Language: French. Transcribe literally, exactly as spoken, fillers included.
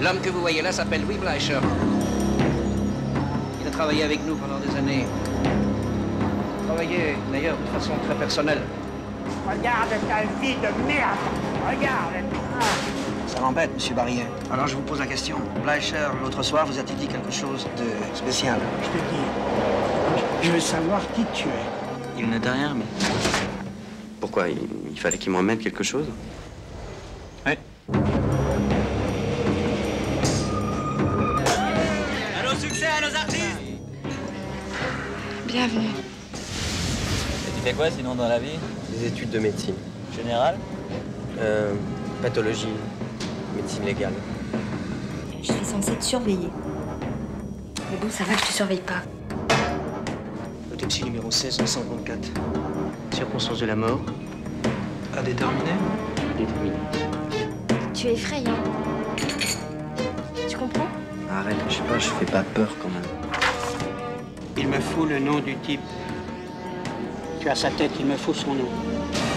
L'homme que vous voyez là s'appelle Louis Bleicher. Il a travaillé avec nous pendant des années. Travaillé d'ailleurs de façon très personnelle. Regarde ta vie de merde. Regarde. Ah. Ça m'embête, monsieur Barrier. Alors je vous pose la question. Bleicher, l'autre soir, vous a-t-il dit quelque chose de spécial? Je te dis, je veux savoir qui tu es. Il ne t'a rien, mais... Pourquoi? Il, il fallait qu'il me remette quelque chose? Oui. Allô, succès à nos artistes! Bienvenue. Et tu fais quoi sinon dans la vie? Des études de médecine. Général? Euh, pathologie, médecine légale. Je suis censée te surveiller. Mais bon, ça va que je te surveille pas. Autopsie numéro seize cent vingt-quatre. Circonstances de la mort. À déterminer? Déterminer. Tu es effrayant. Tu comprends? Arrête, je sais pas, je fais pas peur quand même. Il me faut le nom du type. Tu as sa tête, il me faut son nom.